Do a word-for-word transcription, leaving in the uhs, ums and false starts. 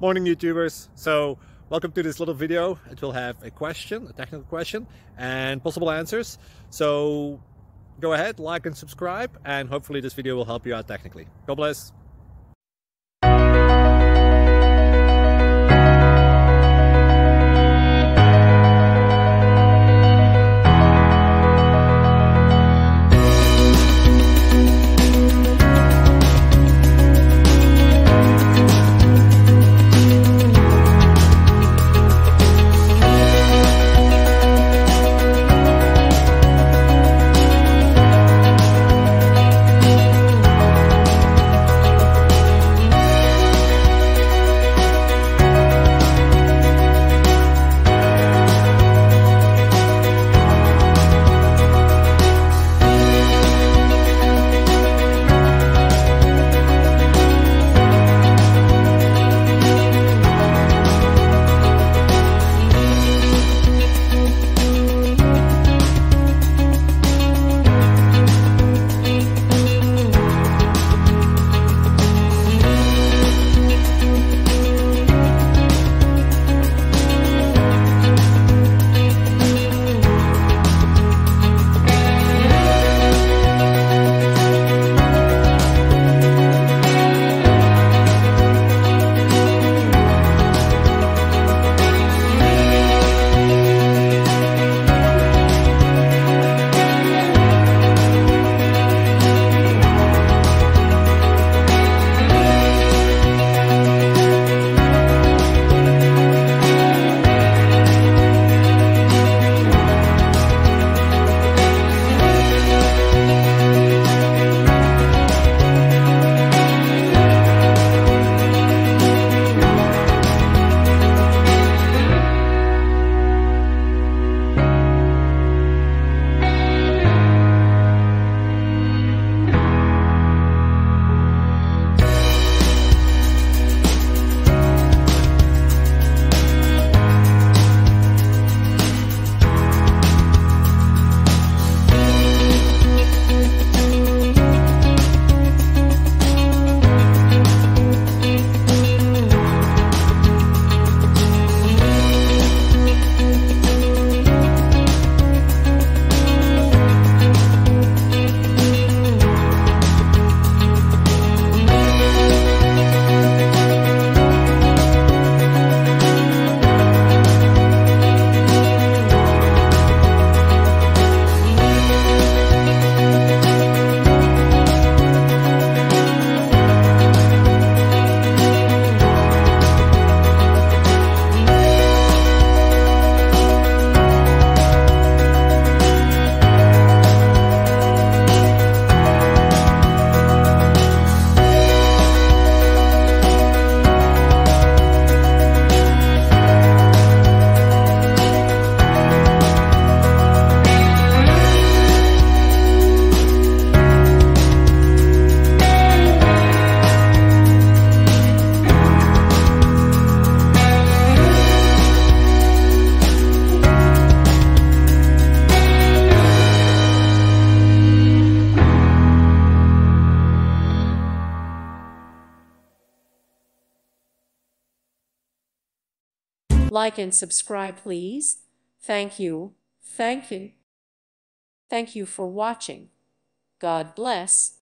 Morning YouTubers. So welcome to this little video. It will have a question, a technical question, and possible answers. So go ahead, like and subscribe, and hopefully this video will help you out technically. God bless. Like and subscribe, please. Thank you. Thank you. Thank you for watching. God bless.